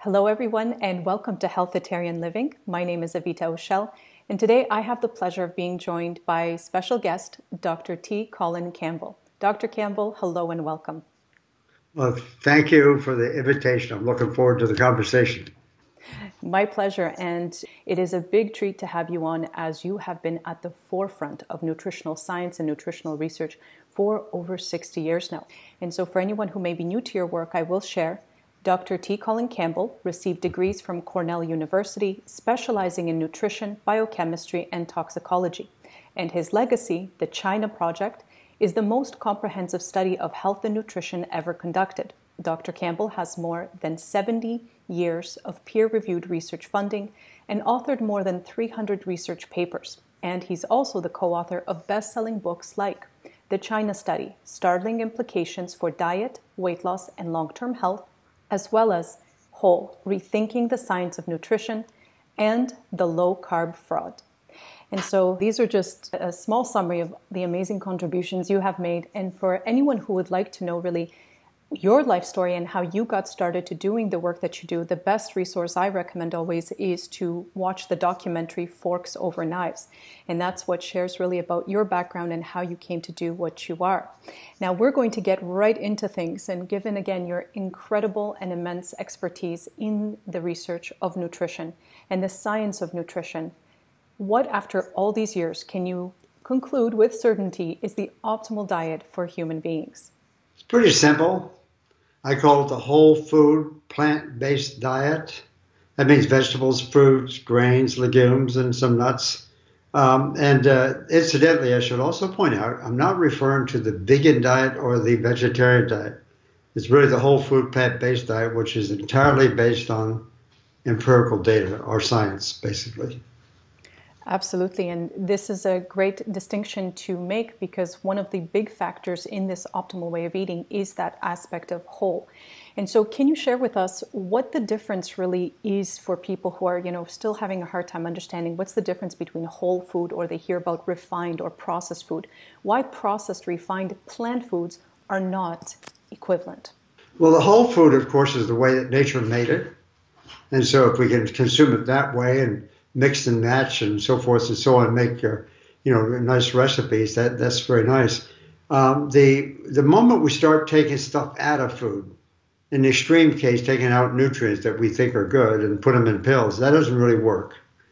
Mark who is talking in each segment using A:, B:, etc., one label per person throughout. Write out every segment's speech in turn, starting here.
A: Hello, everyone, and welcome to Healthytarian Living. My name is Evita Ochel, and today I have the pleasure of being joined by special guest, Dr. T. Colin Campbell. Dr. Campbell, hello and welcome.
B: Well, thank you for the invitation. I'm looking forward to the conversation.
A: My pleasure, and it is a big treat to have you on, as you have been at the forefront of nutritional science and nutritional research for over 60 years now. And so for anyone who may be new to your work, I will share Dr. T. Colin Campbell received degrees from Cornell University, specializing in nutrition, biochemistry, and toxicology. And his legacy, the China Project, is the most comprehensive study of health and nutrition ever conducted. Dr. Campbell has more than 70 years of peer-reviewed research funding and authored more than 300 research papers. And he's also the co-author of best-selling books like The China Study, Startling Implications for Diet, Weight Loss, and Long-Term Health, as well as Whole, Rethinking the Science of Nutrition, and The Low-Carb Fraud. And so these are just a small summary of the amazing contributions you have made. And for anyone who would like to know really your life story and how you got started to doing the work that you do, the best resource I recommend always is to watch the documentary Forks Over Knives. And that's what shares really about your background and how you came to do what you are. Now we're going to get right into things, and given again your incredible and immense expertise in the research of nutrition and the science of nutrition, what after all these years can you conclude with certainty is the optimal diet for human beings?
B: It's pretty simple. I call it the whole food, plant-based diet. That means vegetables, fruits, grains, legumes, and some nuts. Incidentally, I should also point out, I'm not referring to the vegan diet or the vegetarian diet. It's really the whole food, plant-based diet, which is entirely based on empirical data or science, basically.
A: Absolutely, and this is a great distinction to make because one of the big factors in this optimal way of eating is that aspect of whole. And so can you share with us what the difference really is for people who are, still having a hard time understanding what's the difference between whole food, or they hear about refined or processed food? Why processed, refined plant foods are not equivalent?
B: Well, the whole food, of course, is the way that nature made it. And so if we can consume it that way and mix and match and so forth and so on, make nice recipes. That's very nice. The moment we start taking stuff out of food, in the extreme case, taking out nutrients that we think are good and put them in pills, that doesn't really work.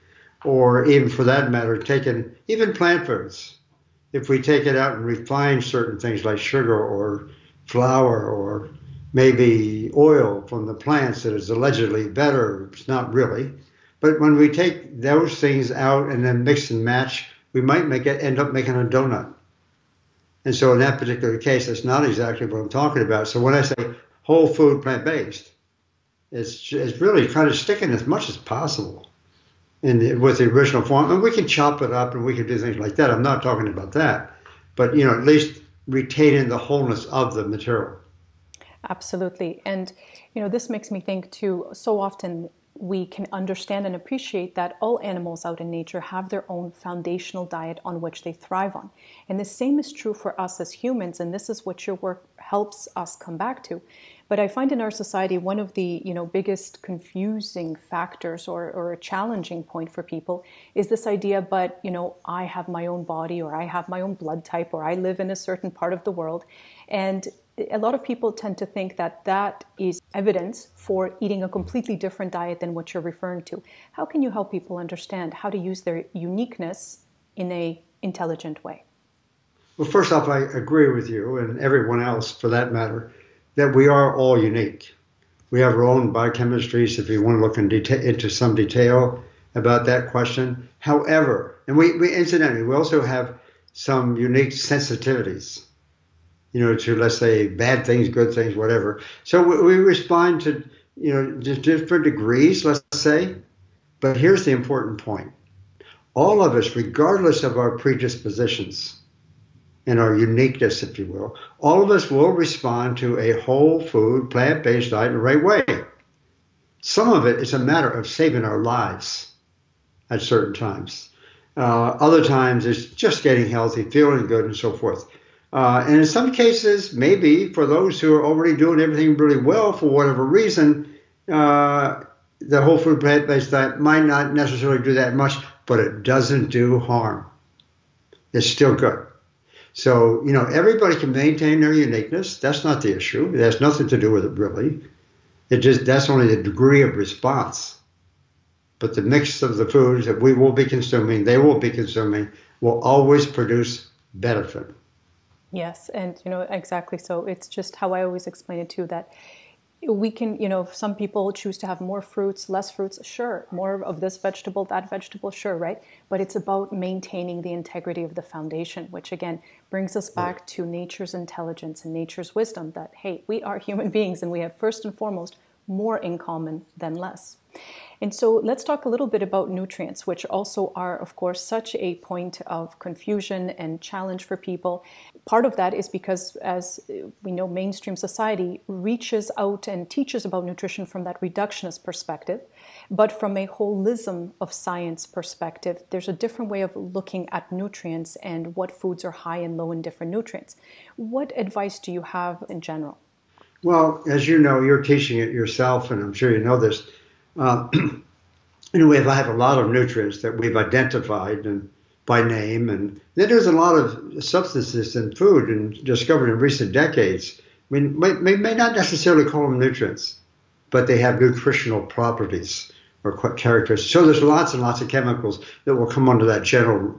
B: Or even for that matter, taking even plant foods. If we take it out and refine certain things like sugar or flour or maybe oil from the plants that is allegedly better, it's not really. But when we take those things out and then mix and match, we might end up making a donut. And so in that particular case, that's not exactly what I'm talking about. So when I say whole food plant-based, it's really kind of sticking as much as possible with the original form. And we can chop it up and we can do things like that. I'm not talking about that. But, at least retaining the wholeness of the material.
A: Absolutely. And, this makes me think too, so often we can understand and appreciate that all animals out in nature have their own foundational diet on which they thrive on. And the same is true for us as humans, and this is what your work helps us come back to. But I find in our society one of the biggest confusing factors or a challenging point for people is this idea, but I have my own body, or I have my own blood type, or I live in a certain part of the world. And a lot of people tend to think that that is evidence for eating a completely different diet than what you're referring to. How can you help people understand how to use their uniqueness in an intelligent way?
B: Well, first off, I agree with you and everyone else for that matter, that we are all unique. We have our own biochemistries if you want to look into some detail about that question. However, and we incidentally, we also have some unique sensitivities. To, let's say, bad things, good things, whatever. So we respond to, different degrees, let's say. But here's the important point. All of us, regardless of our predispositions and our uniqueness, if you will, all of us will respond to a whole food, plant-based diet the right way. Some of it is a matter of saving our lives at certain times. Other times it's just getting healthy, feeling good, and so forth. And in some cases, maybe for those who are already doing everything really well for whatever reason, the whole food plant-based diet might not necessarily do that much, but it doesn't do harm. It's still good. So, everybody can maintain their uniqueness. That's not the issue. It has nothing to do with it, really. That's only the degree of response. But the mix of the foods that we will be consuming, they will be consuming, will always produce benefit.
A: Yes, and exactly so. It's just how I always explain it too, that we can, some people choose to have more fruits, less fruits, sure. More of this vegetable, that vegetable, sure, right? But it's about maintaining the integrity of the foundation, which again brings us back to nature's intelligence and nature's wisdom that, hey, we are human beings and we have first and foremost more in common than less. And so let's talk a little bit about nutrients, which also are, of course, such a point of confusion and challenge for people. Part of that is because, as we know, mainstream society reaches out and teaches about nutrition from that reductionist perspective. But from a holism of science perspective, there's a different way of looking at nutrients and what foods are high and low in different nutrients. What advice do you have in general?
B: Well, as you know, you're teaching it yourself, and I'm sure you know this. We have a lot of nutrients that we've identified and by name, and then there's a lot of substances in food and discovered in recent decades. We may not necessarily call them nutrients, but they have nutritional properties or characteristics. So there's lots and lots of chemicals that will come under that general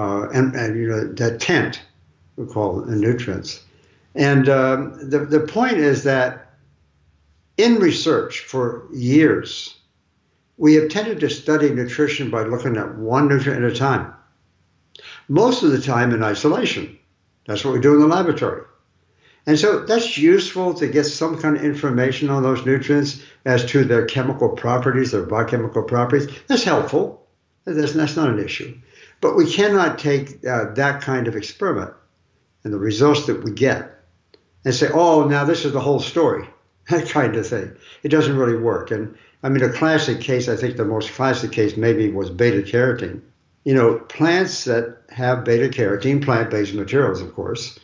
B: that tent we call nutrients. And the point is that in research for years, we have tended to study nutrition by looking at one nutrient at a time. Most of the time in isolation. That's what we do in the laboratory. And so that's useful to get some kind of information on those nutrients as to their chemical properties, their biochemical properties. That's helpful. That's not an issue. But we cannot take that kind of experiment and the results that we get and say, oh, now this is the whole story, that kind of thing. It doesn't really work. And I mean, a classic case, I think the most classic case maybe was beta carotene. Plants that have beta carotene, plant-based materials, of course,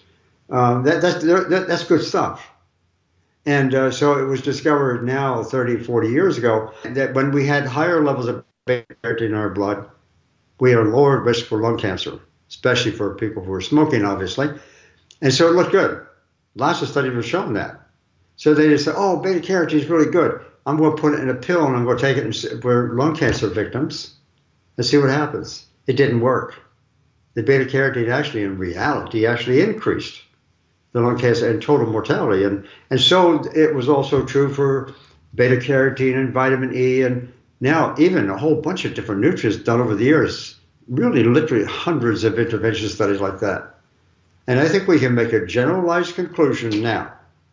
B: that's good stuff. And so it was discovered now 30, 40 years ago that when we had higher levels of beta carotene in our blood, we are lower risk for lung cancer, especially for people who are smoking, obviously. And so it looked good. Lots of studies have shown that. So they just said, oh, beta carotene is really good. I'm going to put it in a pill and I'm going to take it for lung cancer victims and see what happens. It didn't work. The beta carotene actually, in reality, actually increased the lung cancer and total mortality. And so it was also true for beta carotene and vitamin E, and now even a whole bunch of different nutrients done over the years, really literally hundreds of intervention studies like that. And I think we can make a generalized conclusion now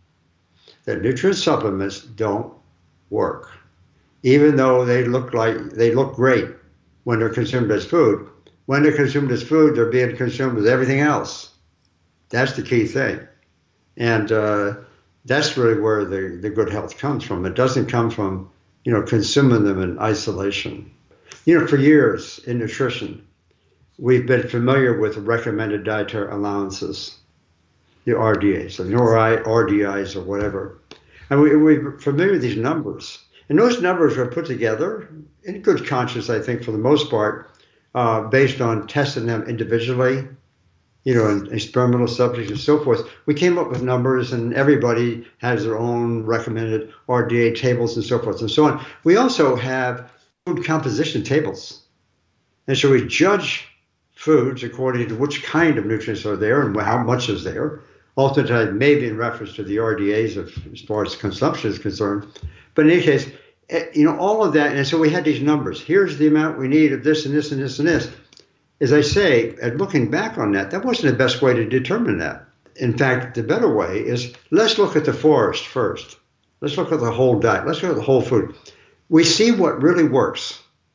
B: that nutrient supplements don't work, even though they look great when they're consumed as food. When they're consumed as food, they're being consumed with everything else. That's the key thing. And that's really where the good health comes from. It doesn't come from, consuming them in isolation. For years in nutrition, we've been familiar with recommended dietary allowances, the RDAs, or RDIs or whatever. And we're familiar with these numbers. And those numbers were put together in good conscience, I think, for the most part, based on testing them individually, and experimental subjects and so forth. We came up with numbers, and everybody has their own recommended RDA tables and so forth and so on. We also have food composition tables. And so we judge foods according to which kind of nutrients are there and how much is there. Oftentimes, maybe in reference to the RDAs as far as consumption is concerned. But in any case, all of that. And so we had these numbers. Here's the amount we need of this and this and this and this. As I say, and looking back on that wasn't the best way to determine that. In fact, the better way is let's look at the forest first. Let's look at the whole diet. Let's look at the whole food. We see what really works.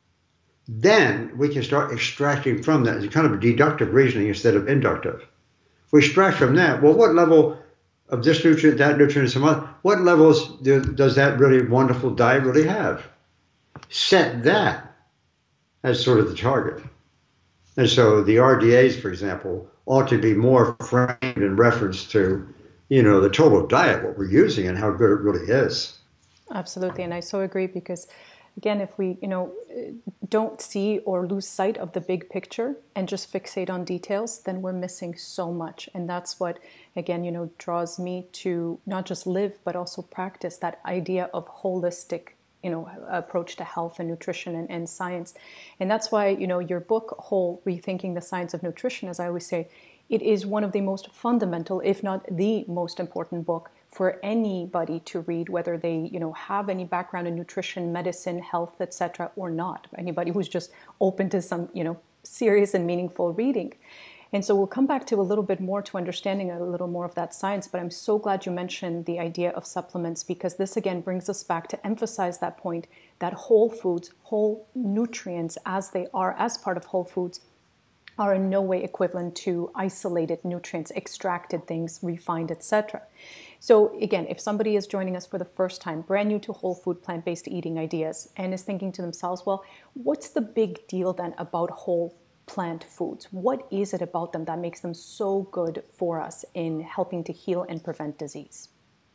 B: Then we can start extracting from that. It's kind of a deductive reasoning instead of inductive. We extract from that, well, what level of this nutrient, that nutrient, and some other, what levels does that really wonderful diet really have? Set that as sort of the target. And so the RDAs, for example, ought to be more framed in reference to, the total diet, what we're using and how good it really is.
A: Absolutely. And I so agree because, again, if we, don't see or lose sight of the big picture and just fixate on details, then we're missing so much. And that's what, again, draws me to not just live, but also practice that idea of holistic, approach to health and nutrition and science. And that's why, your book, Whole, Rethinking the Science of Nutrition, as I always say, it is one of the most fundamental, if not the most important book for anybody to read, whether they, have any background in nutrition, medicine, health, etc., or not. Anybody who's just open to some, serious and meaningful reading. And so we'll come back to a little bit more to understanding a little more of that science, but I'm so glad you mentioned the idea of supplements, because this again brings us back to emphasize that point that whole foods, whole nutrients as they are, as part of whole foods, are in no way equivalent to isolated nutrients, extracted things, refined, etc. So again, if somebody is joining us for the first time, brand new to whole food, plant-based eating ideas, and is thinking to themselves, well, what's the big deal then about whole plant foods? What is it about them that makes them so good for us in helping to heal and prevent disease?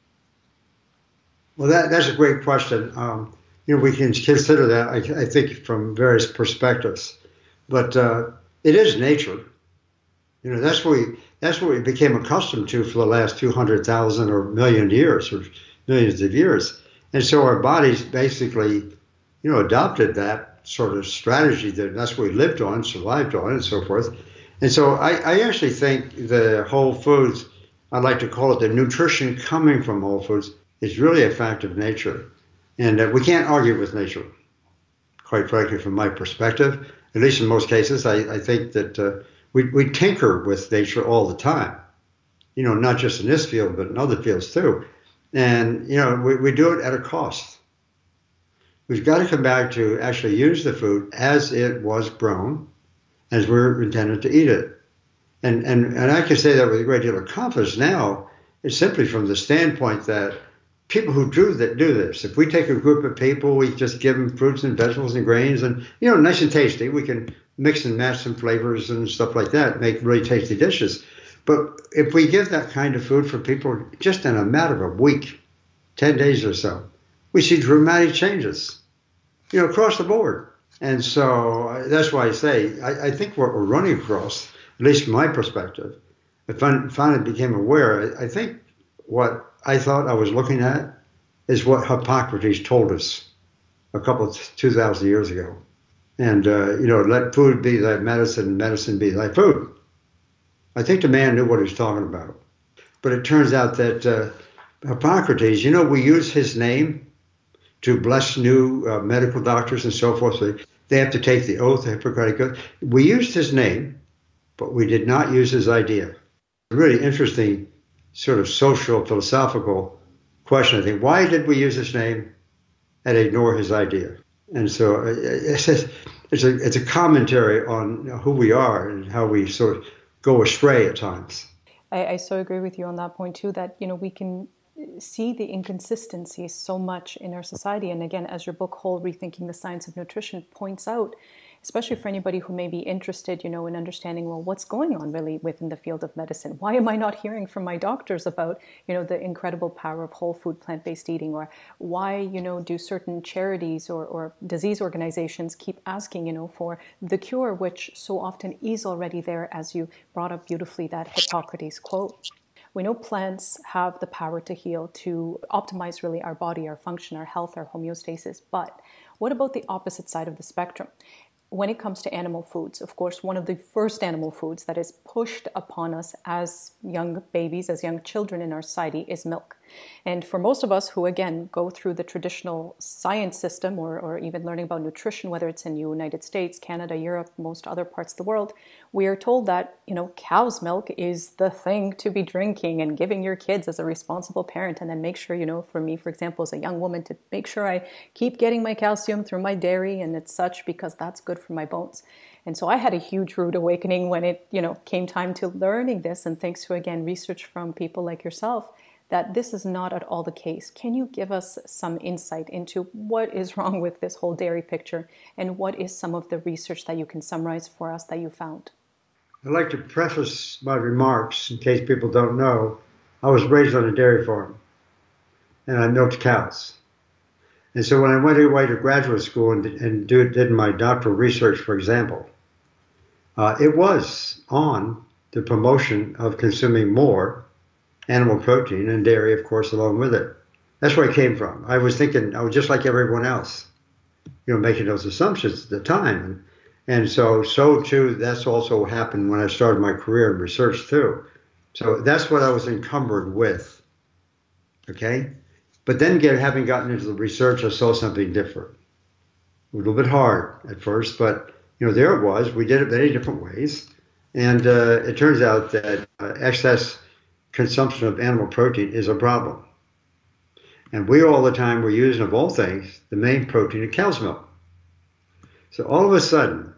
B: Well, that's a great question. We can consider that, I think, from various perspectives. But it is nature. That's what we became accustomed to for the last 200,000 or million years or millions of years. And so our bodies basically, adopted that sort of strategy. That's what we lived on, survived on, and so forth. And so I actually think the whole foods, I like to call it the nutrition coming from whole foods, is really a fact of nature. And we can't argue with nature, quite frankly, from my perspective. At least in most cases, I think that we tinker with nature all the time, not just in this field, but in other fields too. And, we do it at a cost. We've got to come back to actually use the food as it was grown, as we're intended to eat it. And I can say that with a great deal of confidence now. It's simply from the standpoint that people who do this, if we take a group of people, we just give them fruits and vegetables and grains and, nice and tasty. We can mix and match some flavors and stuff like that, make really tasty dishes. But if we give that kind of food for people just in a matter of a week, 10 days or so, we see dramatic changes, across the board. And so that's why I say, I think what we're running across, at least from my perspective, I finally became aware, I think what I thought I was looking at is what Hippocrates told us a couple of 2,000 years ago. And, let food be thy medicine, medicine be thy food. I think the man knew what he was talking about. But it turns out that Hippocrates, we use his name to bless new medical doctors and so forth. So they have to take the oath, the Hippocratic oath. We used his name, but we did not use his idea. A really interesting sort of social, philosophical question, I think. Why did we use his name and ignore his idea? And so it's a commentary on who we are and how we sort of go astray at times.
A: I so agree with you on that point too, that, we can see the inconsistencies so much in our society. And again, as your book, Whole, Rethinking the Science of Nutrition, points out, especially for anybody who may be interested, in understanding, well, what's going on really within the field of medicine? Why am I not hearing from my doctors about, the incredible power of whole food, plant-based eating? Or why, do certain charities or disease organizations keep asking, for the cure, which so often is already there, as you brought up beautifully, that Hippocrates quote. We know plants have the power to heal, to optimize really our body, our function, our health, our homeostasis. But what about the opposite side of the spectrum? When it comes to animal foods, of course, one of the first animal foods that is pushed upon us as young babies, as young children in our society is milk. And for most of us who, again, go through the traditional science system or even learning about nutrition, whether it's in the United States, Canada, Europe, most other parts of the world, we are told that, cow's milk is the thing to be drinking and giving your kids as a responsible parent. And then make sure, for me, for example, as a young woman, to make sure I keep getting my calcium through my dairy and it's such, because that's good for my bones. And so I had a huge rude awakening when it, came time to learning this. And thanks to, again, research from people like yourself, that this is not at all the case. Can you give us some insight into what is wrong with this whole dairy picture, and what is some of the research that you can summarize for us that you found?
B: I'd like to preface my remarks, in case people don't know, I was raised on a dairy farm, and I milked cows. And so when I went away to graduate school and did my doctoral research, for example, it was on the promotion of consuming more animal protein and dairy, of course, along with it. That's where I came from. I was thinking I was just like everyone else, making those assumptions at the time. And so too, that's also happened when I started my career in research too. So that's what I was encumbered with. Okay? But then having gotten into the research, I saw something different. A little bit hard at first, but there it was. We did it many different ways. And it turns out that excess consumption of animal protein is a problem. And we all the time were using, of all things, the main protein of cow's milk. So all of a sudden,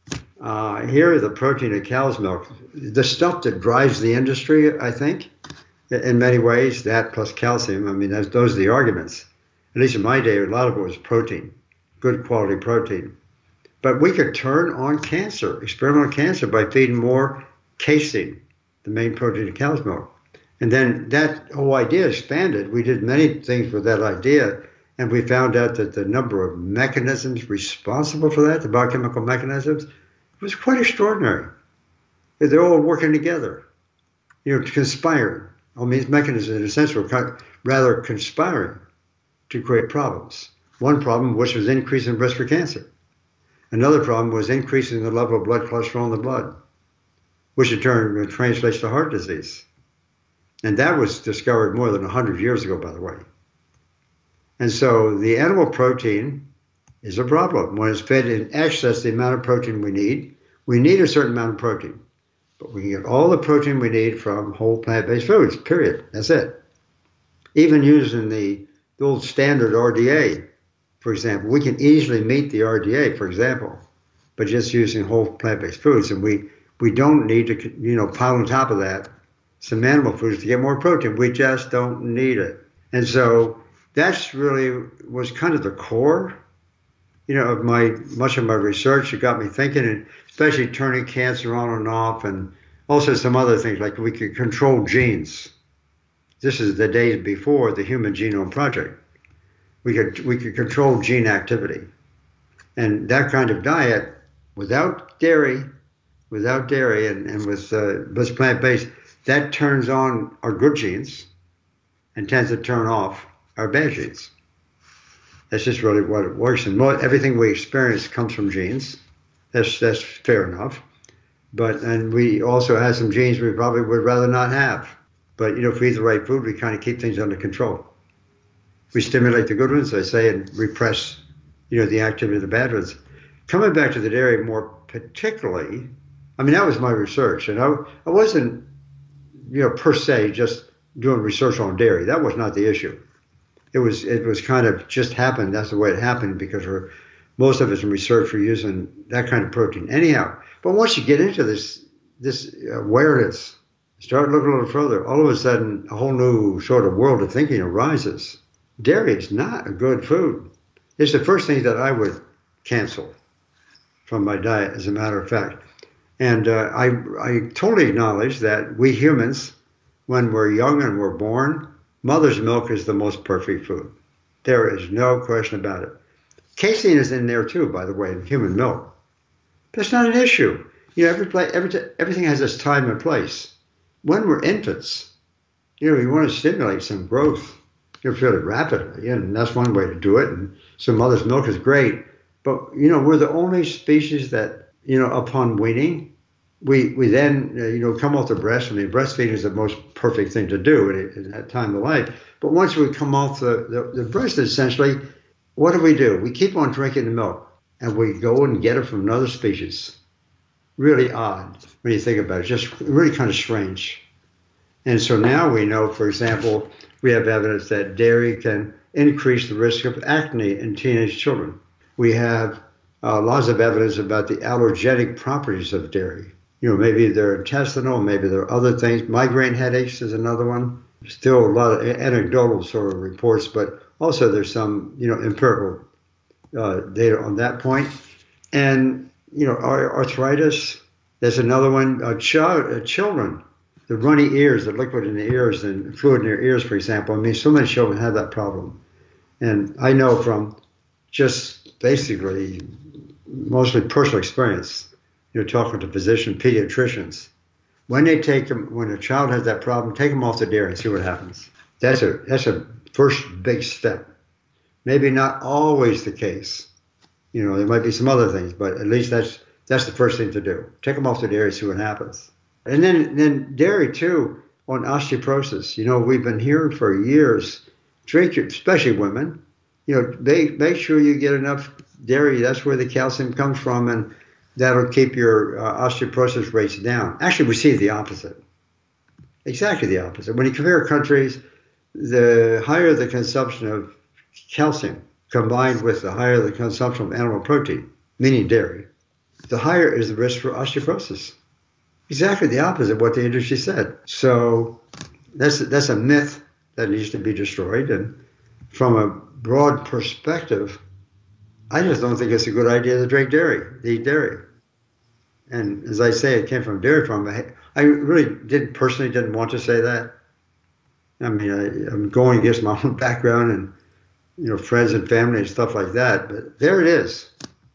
B: here the protein of cow's milk, the stuff that drives the industry, I think, in many ways, that plus calcium, I mean, those are the arguments. At least in my day, a lot of it was protein, good quality protein. But we could turn on cancer, experimental cancer, by feeding more casein, the main protein of cow's milk. And then that whole idea expanded. We did many things with that idea, and we found out that the number of mechanisms responsible for that, the biochemical mechanisms, was quite extraordinary. They're all working together, conspiring. All these mechanisms, in a sense, were rather conspiring to create problems. One problem, which was increasing risk for cancer. Another problem was increasing the level of blood cholesterol in the blood, which in turn translates to heart disease. And that was discovered more than 100 years ago, by the way. And so the animal protein is a problem. When it's fed in excess, the amount of protein we need a certain amount of protein. But we can get all the protein we need from whole plant-based foods, period. That's it. Even using the old standard RDA, for example, we can easily meet the RDA, for example, but just using whole plant-based foods. And we don't need to, pile on top of that some animal foods to get more protein. We just don't need it. And so that's really was kind of the core, of much of my research. It got me thinking, and especially turning cancer on and off, and also some other things like we could control genes. This is the days before the Human Genome Project. We could control gene activity, and that kind of diet without dairy, and with plant-based, that turns on our good genes and tends to turn off our bad genes. That's just really what it works. And everything we experience comes from genes. That's fair enough. And we also have some genes we probably would rather not have. But, if we eat the right food, we kind of keep things under control. We stimulate the good ones, I say, and repress, the activity of the bad ones. Coming back to the dairy more particularly, I mean, that was my research. And I wasn't, per se, just doing research on dairy. That was not the issue. It was kind of just happened. That's the way it happened, because most of us in research were using that kind of protein. Anyhow, but once you get into this awareness, start looking a little further, all of a sudden a whole new sort of world of thinking arises. Dairy is not a good food. It's the first thing that I would cancel from my diet, as a matter of fact. And I totally acknowledge that we humans, when we're young and we're born, mother's milk is the most perfect food. There is no question about it. Casein is in there too, by the way, in human milk. But it's not an issue. Everything has its time and place. When we're infants, you want to stimulate some growth, fairly rapidly, and that's one way to do it. And so mother's milk is great. But, we're the only species that, upon weaning, we then, come off the breast. I mean, breastfeeding is the most perfect thing to do in that time of life. But once we come off the breast, essentially, what do? We keep on drinking the milk, and we go and get it from another species. Really odd when you think about it, just really kind of strange. And so now we know, for example, we have evidence that dairy can increase the risk of acne in teenage children. We have lots of evidence about the allergenic properties of dairy. Maybe they're intestinal, maybe there are other things. Migraine headaches is another one. Still a lot of anecdotal sort of reports, but also there's some, empirical data on that point. And, arthritis, there's another one. Children, the runny ears, the liquid in the ears and fluid in their ears, for example. I mean, so many children have that problem. And I know from just basically mostly personal experience, talking to physicians, pediatricians, when they take them, when a child has that problem, take them off the dairy and see what happens. That's a first big step. Maybe not always the case. There might be some other things, but at least that's the first thing to do. Take them off the dairy, see what happens. And then dairy too on osteoporosis. We've been hearing for years, drink, especially women, make sure you get enough dairy. That's where the calcium comes from, and that'll keep your osteoporosis rates down. Actually, we see the opposite. Exactly the opposite. When you compare countries, the higher the consumption of calcium combined with the higher the consumption of animal protein, meaning dairy, the higher is the risk for osteoporosis. Exactly the opposite of what the industry said. So that's a myth that needs to be destroyed. And from a broad perspective, I just don't think it's a good idea to drink dairy, to eat dairy. And as I say, it came from a dairy farm. I really personally didn't want to say that. I mean, I'm going against my own background and, friends and family and stuff like that. But there it is.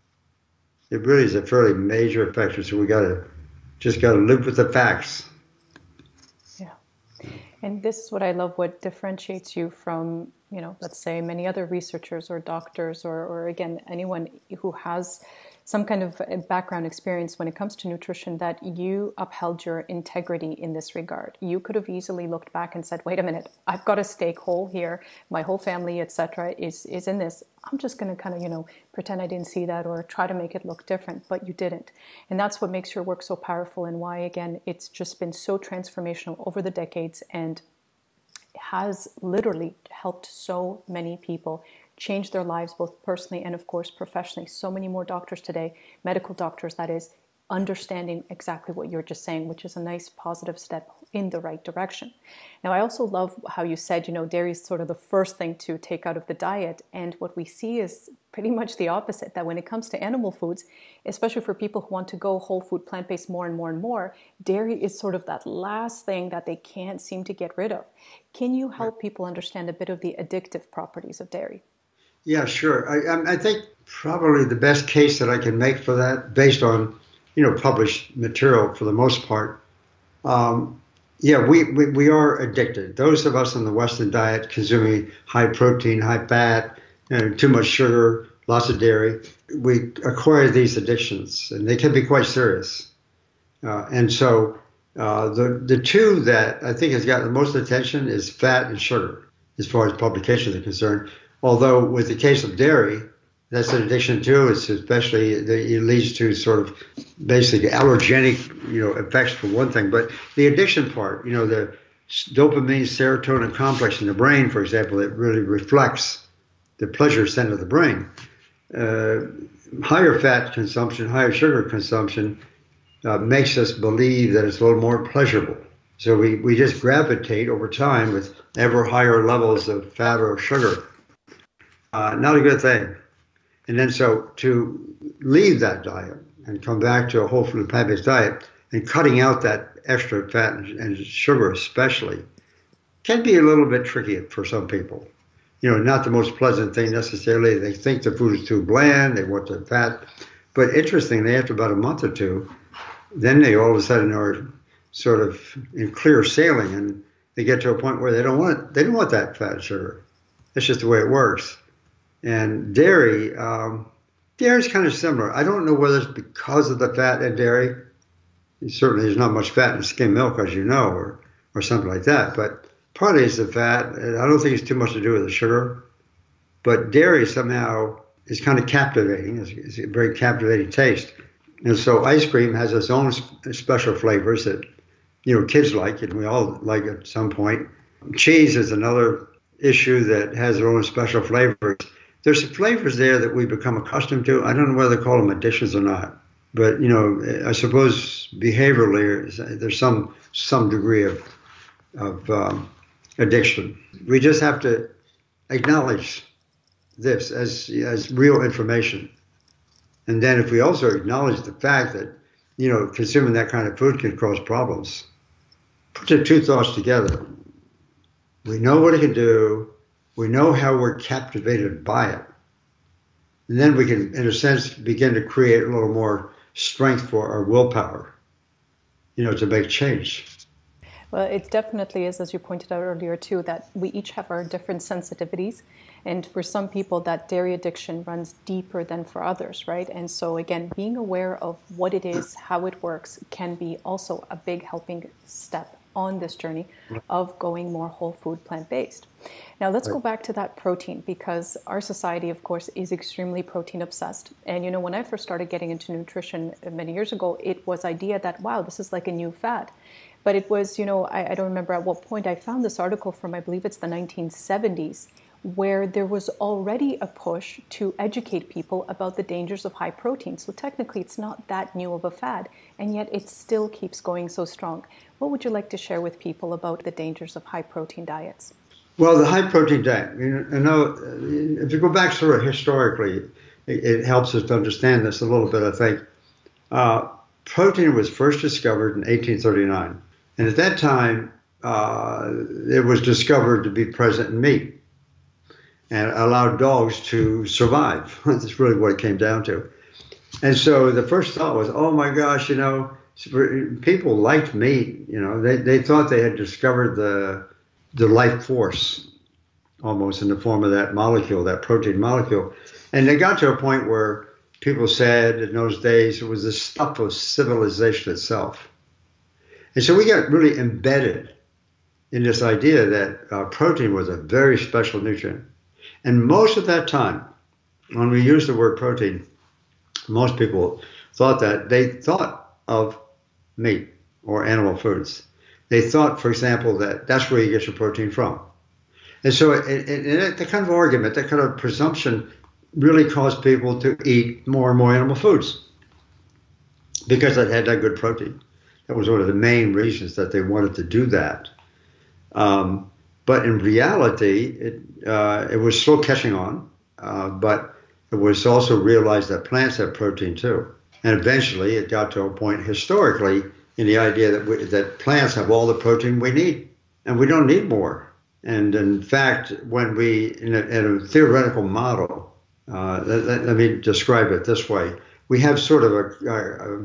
B: It really is a fairly major factor. So we just got to live with the facts.
A: Yeah. And this is what I love, what differentiates you from, let's say many other researchers or doctors or again, anyone who has some kind of background experience when it comes to nutrition, that you upheld your integrity in this regard. You could have easily looked back and said, wait a minute, I've got a stake hole here. My whole family, etc., is in this. I'm just going to kind of, pretend I didn't see that or try to make it look different, but you didn't. And that's what makes your work so powerful and why, again, it's just been so transformational over the decades and has literally helped so many people change their lives, both personally and, of course, professionally. So many more doctors today, medical doctors, that is, understanding exactly what you're just saying, which is a nice positive step in the right direction. Now, I also love how you said, dairy is sort of the first thing to take out of the diet. And what we see is pretty much the opposite, that when it comes to animal foods, especially for people who want to go whole food, plant-based more and more and more, dairy is sort of that last thing that they can't seem to get rid of. Can you help people understand a bit of the addictive properties of dairy?
B: Yeah, sure. I think probably the best case that I can make for that, based on published material for the most part, we are addicted. Those of us on the Western diet consuming high protein, high fat, too much sugar, lots of dairy, we acquire these addictions, and they can be quite serious. And so the two that I think has gotten the most attention is fat and sugar, as far as publications are concerned. Although with the case of dairy, that's an addiction too. It's especially, it leads to sort of basically allergenic, effects for one thing. But the addiction part, the dopamine serotonin complex in the brain, for example, that really reflects the pleasure center of the brain. Higher fat consumption, higher sugar consumption makes us believe that it's a little more pleasurable. So we just gravitate over time with ever higher levels of fat or sugar. Not a good thing. And then so to leave that diet and come back to a whole food plant-based diet and cutting out that extra fat and sugar especially can be a little bit tricky for some people. Not the most pleasant thing necessarily. They think the food is too bland, they want the fat. But interestingly, after about a month or two, then they all of a sudden are sort of in clear sailing and they get to a point where they don't want that fat and sugar. That's just the way it works. And dairy is kind of similar. I don't know whether it's because of the fat in dairy. Certainly there's not much fat in skim milk, as you know, or something like that. But partly it's the fat. I don't think it's too much to do with the sugar. But dairy somehow is kind of captivating. It's a very captivating taste. And so ice cream has its own special flavors that, kids like, and we all like at some point. Cheese is another issue that has their own special flavors. There's flavors there that we become accustomed to. I don't know whether to call them addictions or not. But, I suppose behaviorally there's some degree of addiction. We just have to acknowledge this as real information. And then if we also acknowledge the fact that, consuming that kind of food can cause problems, put the two thoughts together. We know what it can do. We know how we're captivated by it. And then we can, in a sense, begin to create a little more strength for our willpower, to make change.
A: Well, it definitely is, as you pointed out earlier too, that we each have our different sensitivities. And for some people, that dairy addiction runs deeper than for others, right? And so again, being aware of what it is, how it works, can be also a big helping step on this journey of going more whole food, plant-based. Now let's go back to that protein, because our society, of course, is extremely protein obsessed. And when I first started getting into nutrition many years ago, it was idea that, wow, this is like a new fad. But it was, I don't remember at what point I found this article from, I believe it's the 1970s, where there was already a push to educate people about the dangers of high protein. So technically it's not that new of a fad, and yet it still keeps going so strong. What would you like to share with people about the dangers of high protein diets?
B: Well, the high protein diet, if you go back sort of historically, it helps us to understand this a little bit, I think. Protein was first discovered in 1839. And at that time, it was discovered to be present in meat and allowed dogs to survive. That's really what it came down to. And so the first thought was, oh my gosh, people liked meat. They thought they had discovered the life force almost in the form of that molecule, that protein molecule. And they got to a point where people said in those days it was the stuff of civilization itself. And so we got really embedded in this idea that protein was a very special nutrient. And most of that time, when we use the word protein, most people thought that they thought of meat or animal foods. They thought, for example, that that's where you get your protein from. And so that kind of argument, that kind of presumption really caused people to eat more and more animal foods because it had that good protein. That was one of the main reasons that they wanted to do that. But in reality, it was still catching on, but it was also realized that plants have protein too. And eventually it got to a point historically in the idea that plants have all the protein we need, and we don't need more. And in fact, when in a theoretical model, let me describe it this way. We have sort of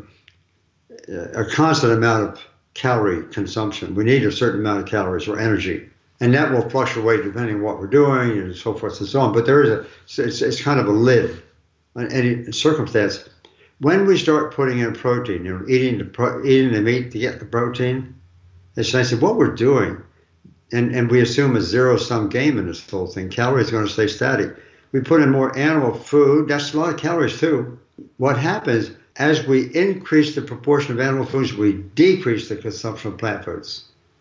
B: a constant amount of calorie consumption. We need a certain amount of calories or energy. And that will fluctuate depending on what we're doing and so forth and so on. But there is it's kind of a lid on any circumstance. When we start putting in protein, eating the meat to get the protein, it's nice. What we're doing, and we assume a zero-sum game in this whole thing. Calories are going to stay static. We put in more animal food. That's a lot of calories too. What happens as we increase the proportion of animal foods, we decrease the consumption of plant foods.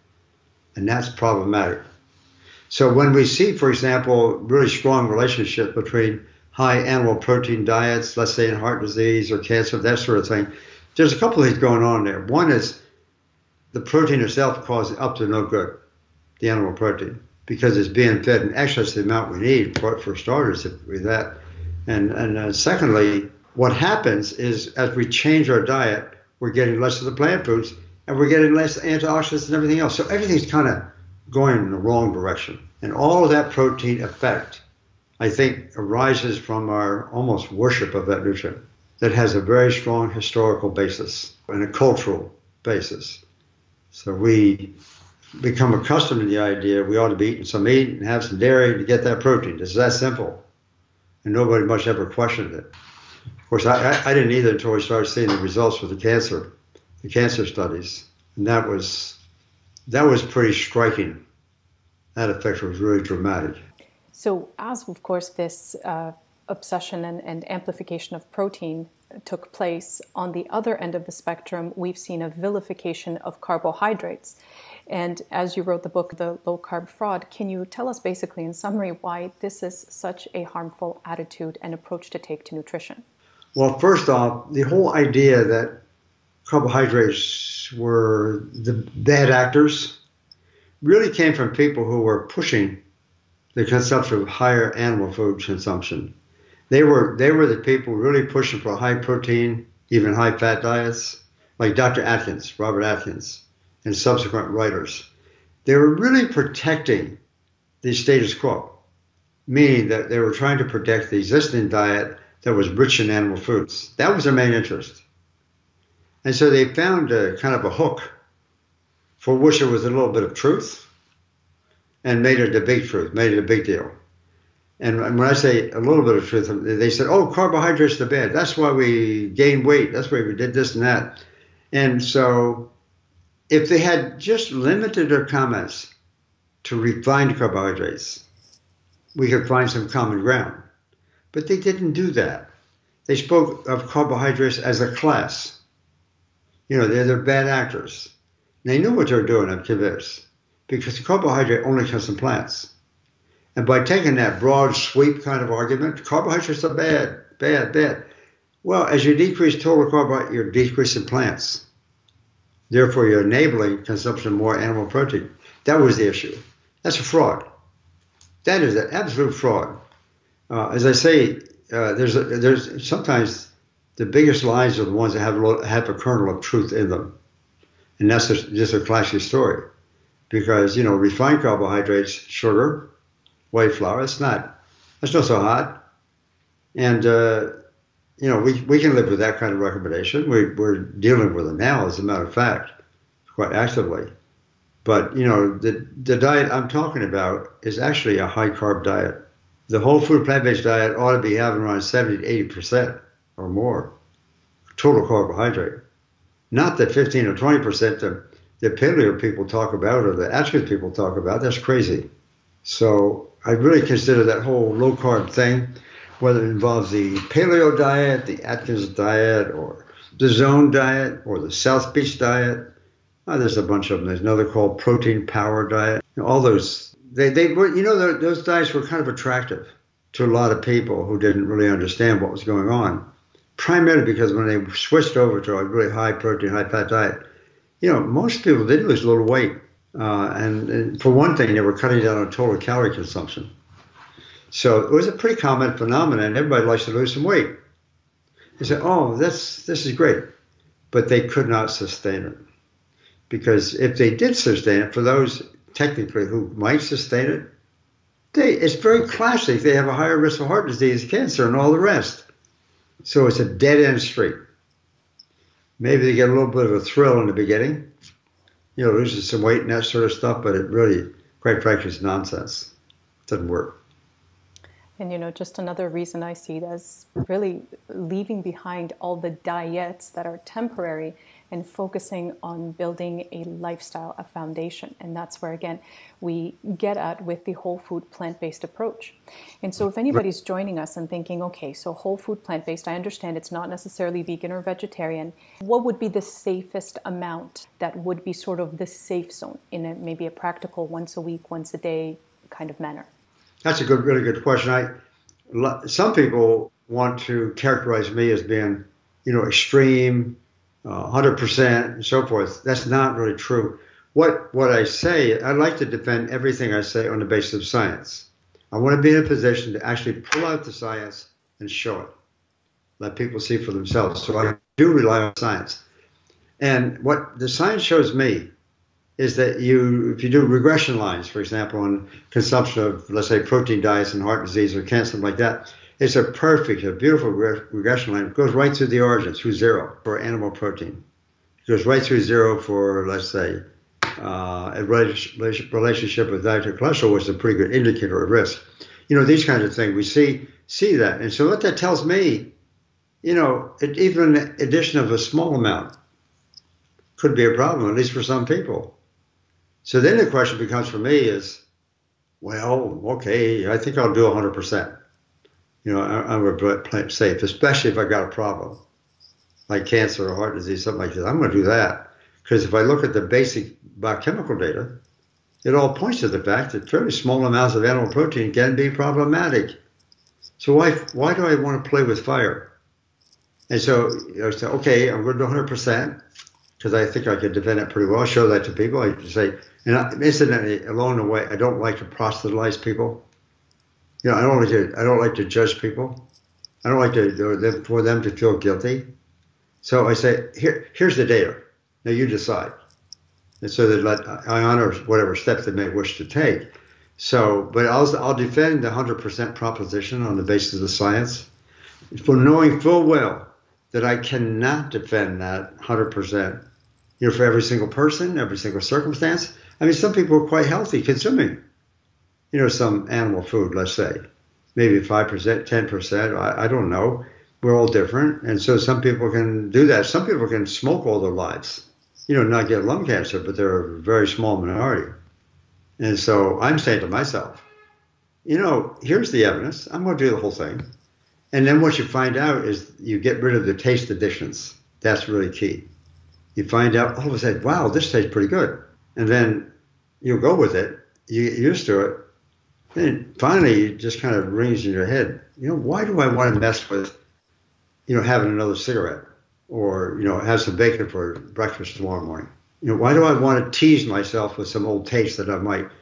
B: And that's problematic. So when we see, for example, really strong relationship between high animal protein diets, let's say in heart disease or cancer, that sort of thing, there's a couple of things going on there. One is the protein itself causes up to no good, the animal protein, because it's being fed in excess of the amount we need for starters with that. And secondly, what happens is as we change our diet, we're getting less of the plant foods, and we're getting less antioxidants and everything else. So everything's kind of going in the wrong direction. And all of that protein effect, I think, arises from our almost worship of that nutrient that has a very strong historical basis and a cultural basis. So we become accustomed to the idea we ought to be eating some meat and have some dairy to get that protein. It's that simple. And nobody much ever questioned it. Of course, I didn't either until we started seeing the results with the cancer studies. And that was pretty striking. That effect was really dramatic.
A: So as, of course, this obsession and amplification of protein took place, on the other end of the spectrum, we've seen a vilification of carbohydrates. And as you wrote the book, The Low-Carb Fraud, can you tell us basically in summary why this is such a harmful attitude and approach to take to nutrition?
B: Well, first off, the whole idea that carbohydrates were the bad actors really came from people who were pushing the consumption of higher animal food consumption. They were the people really pushing for high protein, even high fat diets, like Dr. Atkins, Robert Atkins, and subsequent writers. They were really protecting the status quo. meaning that they were trying to protect the existing diet that was rich in animal foods. That was their main interest. And so they found a kind of a hook for which there was a little bit of truth and made it a big truth, made it a big deal. And when I say a little bit of truth, they said, oh, carbohydrates are bad. That's why we gained weight. That's why we did this and that. And so if they had just limited their comments to refined carbohydrates, we could find some common ground. But they didn't do that. They spoke of carbohydrates as a class. You know, they're bad actors. They knew what they were doing, I'm convinced, because carbohydrate only comes from plants. And by taking that broad sweep kind of argument, carbohydrates are bad, bad, bad. Well, as you decrease total carbohydrate, you're decreasing plants. Therefore, you're enabling consumption of more animal protein. That was the issue. That's a fraud. That is an absolute fraud. As I say, there's sometimes the biggest lies are the ones that have a kernel of truth in them. And that's just a classic story. Because, you know, refined carbohydrates, sugar, white flour, that's not so hot. And, you know, we can live with that kind of recommendation. We're dealing with it now, as a matter of fact, quite actively. But, you know, the diet I'm talking about is actually a high-carb diet. The whole food plant-based diet ought to be having around 70 to 80% or more total carbohydrate. Not the 15 or 20% the paleo people talk about or the Atkins people talk about. That's crazy. So I really consider that whole low-carb thing, whether it involves the paleo diet, the Atkins diet, or the zone diet, or the South Beach diet. There's a bunch of them. There's another called protein power diet. You know, all those, those diets were kind of attractive to a lot of people who didn't really understand what was going on. Primarily because when they switched over to a really high protein, high fat diet, you know, most people did lose a little weight. And for one thing, they were cutting down on total calorie consumption. So it was a pretty common phenomenon. Everybody likes to lose some weight. They said, oh, this is great. But they could not sustain it. Because if they did sustain it, for those technically who might sustain it, it's very classic. They have a higher risk of heart disease, cancer, and all the rest. So it's a dead-end street. Maybe they get a little bit of a thrill in the beginning, you know, losing some weight and that sort of stuff, but it really, quite frankly, is nonsense. It doesn't work.
A: And, you know, just another reason I see it as really leaving behind all the diets that are temporary and focusing on building a lifestyle, a foundation. And that's where, again, we get at with the whole food plant-based approach. And so if anybody's joining us and thinking, okay, so whole food plant-based, I understand it's not necessarily vegan or vegetarian. What would be the safest amount that would be sort of the safe zone in maybe a practical once a week, once a day kind of manner?
B: That's a really good question. Some people want to characterize me as being, you know, extreme, 100% and so forth. That's not really true. What I say, I like to defend everything I say on the basis of science. I want to be in a position to actually pull out the science and show it. Let people see for themselves. So I do rely on science. And what the science shows me is that if you do regression lines, for example, on consumption of, let's say, protein diets and heart disease or cancer, something like that, it's a beautiful regression line. It goes right through the origin, through zero for animal protein. It goes right through zero for, let's say, a relationship with dietary cholesterol, which is a pretty good indicator of risk. You know, these kinds of things, we see that. And so what that tells me, you know, even an addition of a small amount could be a problem, at least for some people. So then the question becomes for me is, well, okay, I think I'll do 100%. You know, I'm going to play it safe, especially if I got a problem like cancer or heart disease, something like that. I'm going to do that because if I look at the basic biochemical data, it all points to the fact that fairly small amounts of animal protein can be problematic. So why do I want to play with fire? And so I said, okay, I'm going to do 100% because I think I could defend it pretty well. Show that to people. I could say, and incidentally, along the way, I don't like to proselytize people. You know, I don't like to judge people. I don't like for them to feel guilty. So I say, here's the data. Now you decide. And so that I honor whatever steps they may wish to take. So, but I'll defend the 100% proposition on the basis of the science, for knowing full well that I cannot defend that 100%, for every single person, every single circumstance. I mean, some people are quite healthy consuming, some animal food, let's say, maybe 5%, 10%, I don't know. We're all different. And so some people can do that. Some people can smoke all their lives, not get lung cancer, but they're a very small minority. And so I'm saying to myself, here's the evidence. I'm going to do the whole thing. And then what you find out is you get rid of the taste additions. That's really key. You find out, all of a sudden, wow, this tastes pretty good. And then you go with it. You get used to it. Then finally, it just kind of rings in your head, why do I want to mess with, having another cigarette or, have some bacon for breakfast tomorrow morning? Why do I want to tease myself with some old taste that I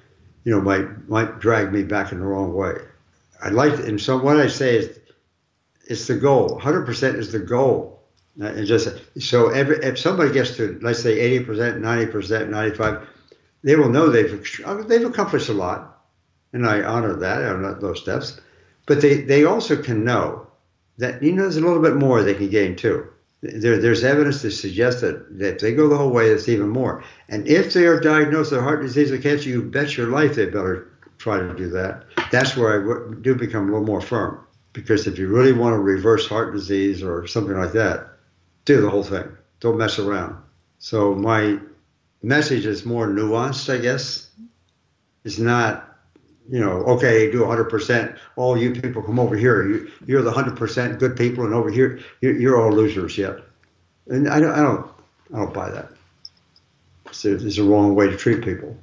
B: might drag me back in the wrong way? And so what I say is, it's the goal. 100% is the goal. And so if somebody gets to, let's say, 80%, 90%, 95%, they will know they've accomplished a lot, and I honor that. I honor those steps. But they also can know that there's a little bit more they can gain too. There's evidence to suggest that if they go the whole way, it's even more. And if they are diagnosed with heart disease or cancer, you bet your life they better try to do that. That's where I do become a little more firm. Because if you really want to reverse heart disease or something like that, do the whole thing. Don't mess around. So my message is more nuanced, I guess. It's not, okay, do 100%. All you people come over here. You're the 100% good people, and over here you're all losers yet. And I don't buy that. It's a wrong way to treat people.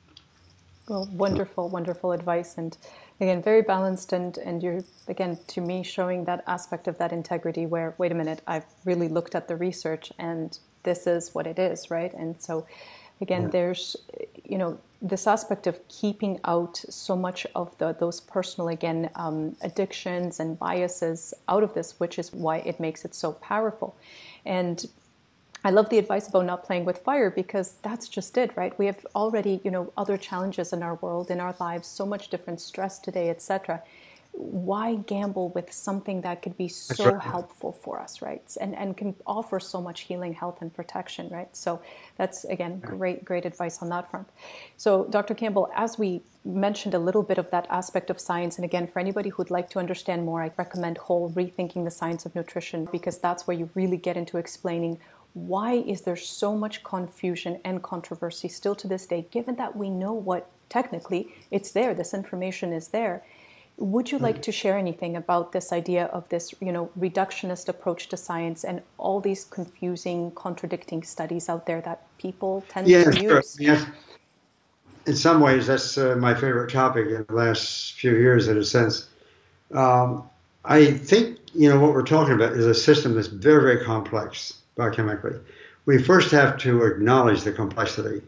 A: Well, wonderful, wonderful advice, and again, very balanced, and you're, again, to me, showing that aspect of that integrity where, wait a minute, I've really looked at the research and this is what it is, right? And so, again, there's, this aspect of keeping out so much of those personal, again, addictions and biases out of this, which is why it makes it so powerful. And I love the advice about not playing with fire, because that's just it, right? We have already, other challenges in our world, in our lives, so much different stress today, etc. Why gamble with something that could be so helpful for us, right? And can offer so much healing, health, and protection, right? So that's, again, great advice on that front. So Dr. Campbell, as we mentioned a little bit of that aspect of science, and again, for anybody who'd like to understand more, I recommend whole Rethinking the Science of Nutrition, because that's where you really get into explaining why is there so much confusion and controversy still to this day, given that we know what technically it's there, this information is there. Would you like to share anything about this idea of this, reductionist approach to science and all these confusing, contradicting studies out there that people tend to use?
B: Yeah. In some ways, that's my favorite topic in the last few years, in a sense. I think, what we're talking about is a system that's very, very complex biochemically. We first have to acknowledge the complexity.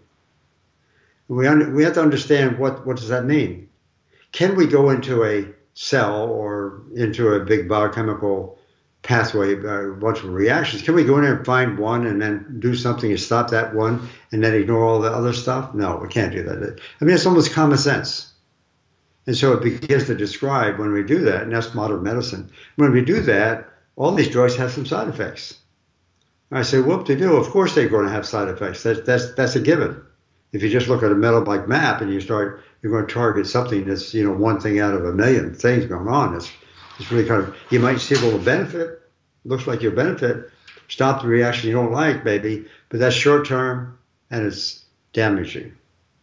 B: We have to understand what does that mean. Can we go into a cell or into a big biochemical pathway, a bunch of reactions? Can we go in there and find one and then do something to stop that one and then ignore all the other stuff? No, we can't do that. I mean, it's almost common sense. And so it begins to describe when we do that, and that's modern medicine. When we do that, all these drugs have some side effects. I say, whoop-de-doo, of course they're going to have side effects. That's a given. If you just look at a metabolic map and you're going to target something that's, one thing out of a million things going on. It's really kind of, you might see a little benefit, looks like your benefit, stop the reaction you don't like, maybe, but that's short term and it's damaging.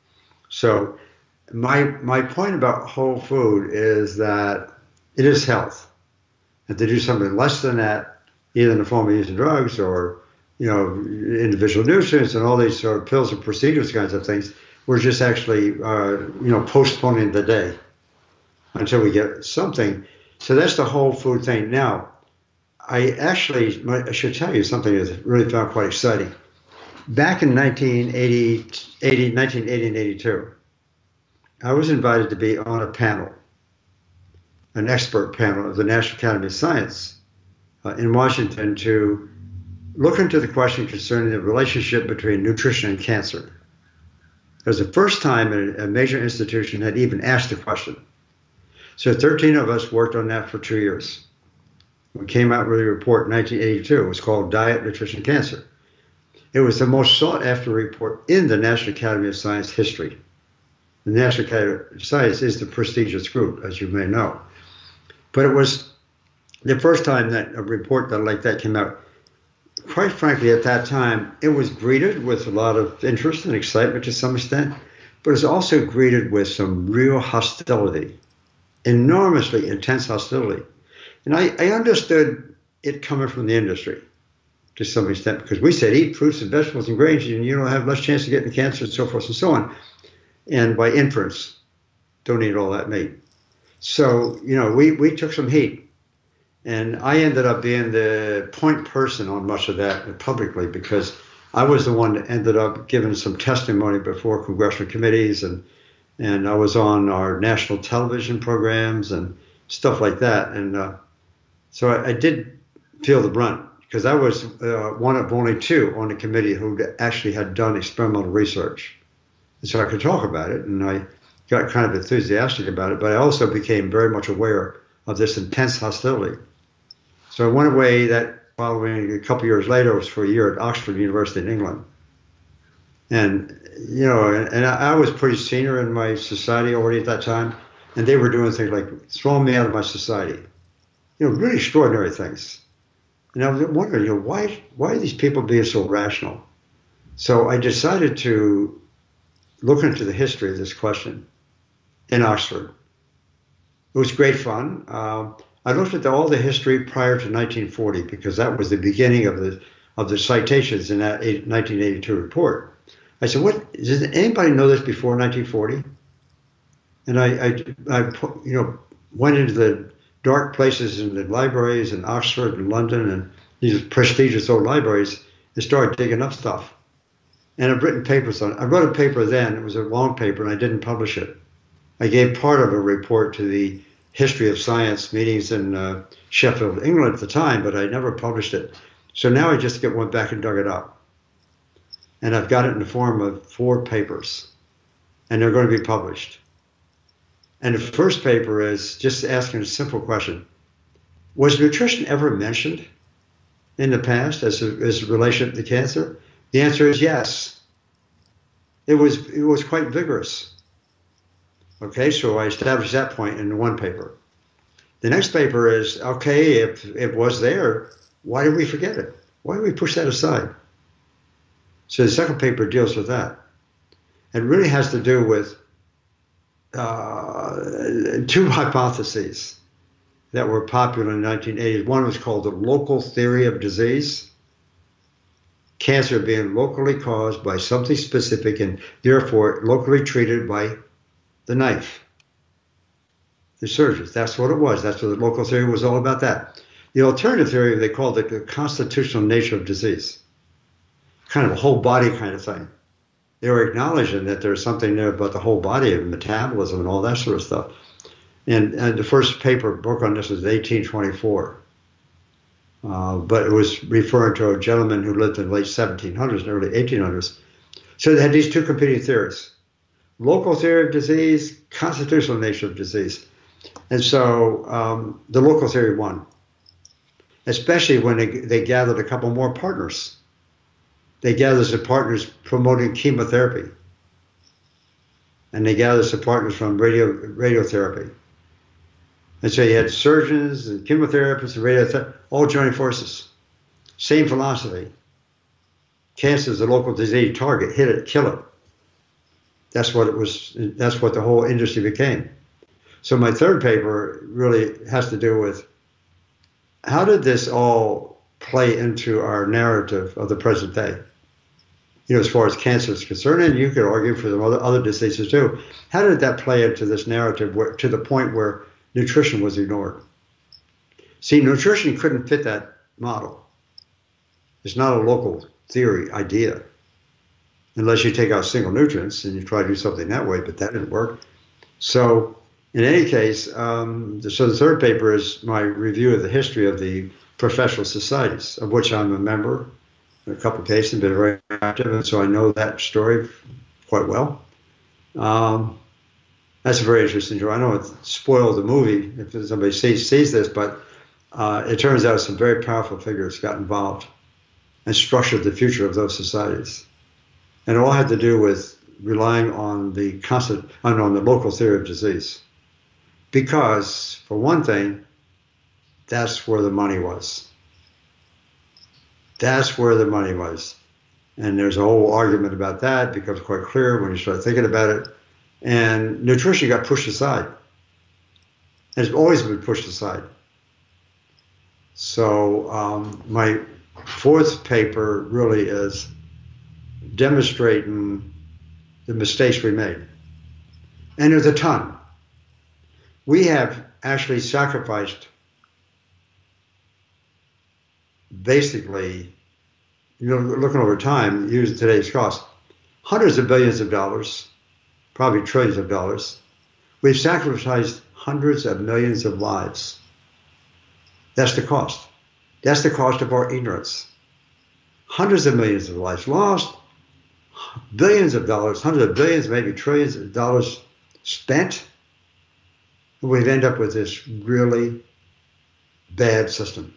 B: So my point about whole food is that it is health. And to do something less than that, either in the form of using drugs or, individual nutrients and all these sort of pills and procedures kinds of things, we're just actually, postponing the day until we get something. So that's the whole food thing. Now, I should tell you something that I really found quite exciting. Back in 1980 and 82, I was invited to be on a panel, an expert panel of the National Academy of Science in Washington to look into the question concerning the relationship between nutrition and cancer. was the first time a major institution had even asked the question. So 13 of us worked on that for 2 years. We came out with a report in 1982. It was called Diet, Nutrition, Cancer. It was the most sought after report in the National Academy of Science history. The National Academy of Science is the prestigious group, as you may know. But it was the first time that a report like that came out. Quite frankly, at that time, it was greeted with a lot of interest and excitement to some extent, but it was also greeted with some real hostility, enormously intense hostility. And I understood it coming from the industry to some extent, because we said eat fruits and vegetables and grains and you'll have less chance of getting cancer and so forth and so on. And by inference, don't eat all that meat. So, we took some heat. And I ended up being the point person on much of that publicly, because I was the one that ended up giving some testimony before congressional committees, and I was on our national television programs and stuff like that. And so I did feel the brunt, because I was one of only two on the committee who actually had done experimental research. And so I could talk about it, and I got kind of enthusiastic about it, but I also became very much aware of this intense hostility. So I went away that following a couple of years later. It was for a year at Oxford University in England. And, and I was pretty senior in my society already at that time, and they were doing things like throwing me out of my society. Really extraordinary things. And I was wondering, why are these people being so rational? So I decided to look into the history of this question in Oxford. It was great fun. I looked at all the history prior to 1940, because that was the beginning of the citations in that 1982 report. I said, does anybody know this before 1940? And I went into the dark places in the libraries in Oxford and London and these prestigious old libraries and started digging up stuff. And I've written papers on it. I wrote a paper then. It was a long paper, and I didn't publish it. I gave part of a report to the History of Science meetings in Sheffield, England at the time, but I never published it. So now I just went back and dug it up. And I've got it in the form of 4 papers, and they're going to be published. And the first paper is just asking a simple question. Was nutrition ever mentioned in the past as a relation to cancer? The answer is yes. It was quite vigorous. Okay, so I established that point in one paper. The next paper is, okay, if it was there, why did we forget it? Why did we push that aside? So the second paper deals with that. It really has to do with 2 hypotheses that were popular in the 1980s. One was called the local theory of disease, cancer being locally caused by something specific and therefore locally treated by the knife, the surgeons. That's what it was. That's what the local theory was all about. That. The alternative theory, they called it the constitutional nature of disease, kind of a whole body kind of thing. They were acknowledging that there's something there about the whole body and metabolism and all that sort of stuff. And the first book on this was 1824. But it was referring to a gentleman who lived in the late 1700s and early 1800s. So they had these 2 competing theories. Local theory of disease, constitutional nature of disease. And so the local theory won, especially when they gathered a couple more partners. They gathered some partners promoting chemotherapy. And they gathered some partners from radiotherapy. And so you had surgeons and chemotherapists and radiotherapists all joining forces. Same philosophy. Cancer is a local disease target. Hit it, kill it. That's what it was. That's what the whole industry became. So my third paper really has to do with how did this all play into our narrative of the present day? As far as cancer is concerned, and you could argue for the other diseases too. How did that play into this narrative to the point where nutrition was ignored? See, nutrition couldn't fit that model. It's not a local theory idea. Unless you take out single nutrients and you try to do something that way, but that didn't work. So in any case, so the third paper is my review of the history of the professional societies, of which I'm a member in a couple of cases, been very active, and so I know that story quite well. Um, that's a very interesting story. I know it spoiled the movie if somebody sees this, but it turns out some very powerful figures got involved and structured the future of those societies. And it all had to do with relying on the local theory of disease. Because, for one thing, that's where the money was. That's where the money was. And there's a whole argument about that. It becomes quite clear when you start thinking about it. And nutrition got pushed aside. And it's always been pushed aside. So my fourth paper really is demonstrating the mistakes we made. And there's a ton. We have actually sacrificed basically, looking over time, using today's cost, hundreds of billions of dollars, probably trillions of dollars. We've sacrificed hundreds of millions of lives. That's the cost. That's the cost of our ignorance. Hundreds of millions of lives lost, billions of dollars, hundreds of billions, maybe trillions of dollars spent. And we've ended up with this really bad system.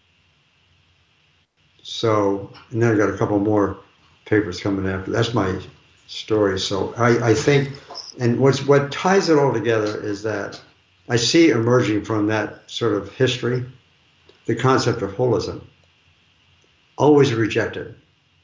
B: So, and then I've got a couple more papers coming after. That's my story. So I think, and what ties it all together is that I see emerging from that sort of history, the concept of holism. Always rejected.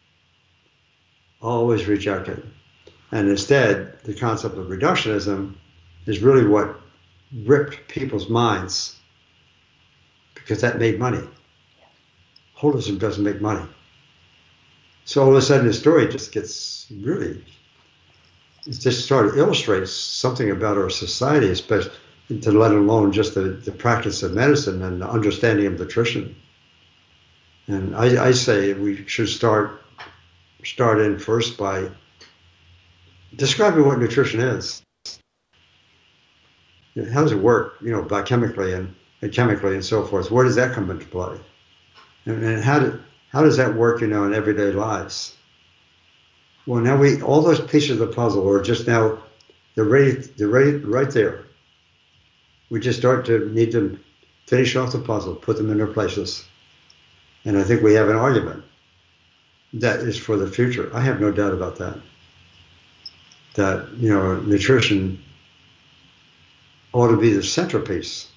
B: Always rejected. And instead, the concept of reductionism is really what ripped people's minds because that made money. Holism doesn't make money. So all of a sudden the story just gets really, it just sort of illustrates something about our society, especially to let alone just the practice of medicine and the understanding of nutrition. And I say we should start in first by describing what nutrition is. How does it work, biochemically and chemically and so forth? Where does that come into play? And how does that work, in everyday lives? Well, now all those pieces of the puzzle are just now, they're ready right there. We just need to finish off the puzzle, put them in their places. And I think we have an argument that is for the future. I have no doubt about that. That, nutrition ought to be the centerpiece,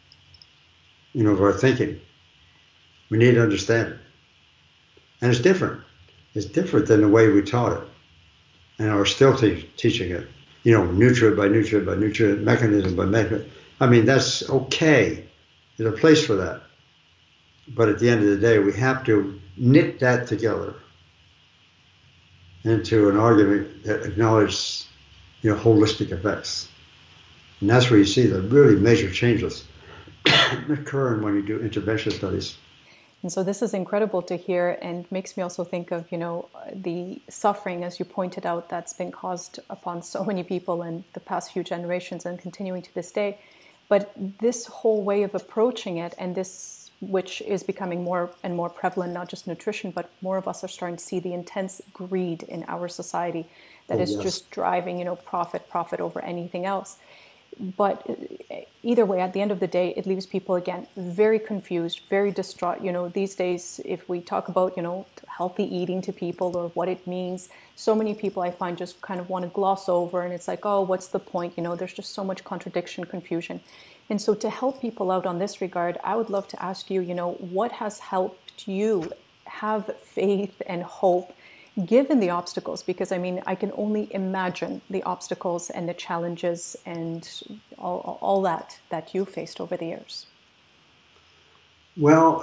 B: of our thinking. We need to understand it. And it's different. It's different than the way we taught it and are still teaching it. Nutrient by nutrient by nutrient, mechanism by mechanism. I mean, that's okay. There's a place for that. But at the end of the day, we have to knit that together into an argument that acknowledges, holistic effects. And that's where you see the really major changes occurring when you do intervention studies.
A: And so this is incredible to hear and makes me also think of, the suffering, as you pointed out, that's been caused upon so many people in the past few generations and continuing to this day. But this whole way of approaching it, and this, which is becoming more and more prevalent, not just nutrition, but more of us are starting to see the intense greed in our society that is just driving, profit over anything else. But either way, at the end of the day, it leaves people, again, very confused, very distraught. These days, if we talk about, healthy eating to people or what it means, so many people I find just kind of want to gloss over. And it's like, oh, what's the point? There's just so much contradiction, confusion. And so to help people out on this regard, I would love to ask you, what has helped you have faith and hope given the obstacles? Because I can only imagine the obstacles and the challenges and all that you faced over the years.
B: Well,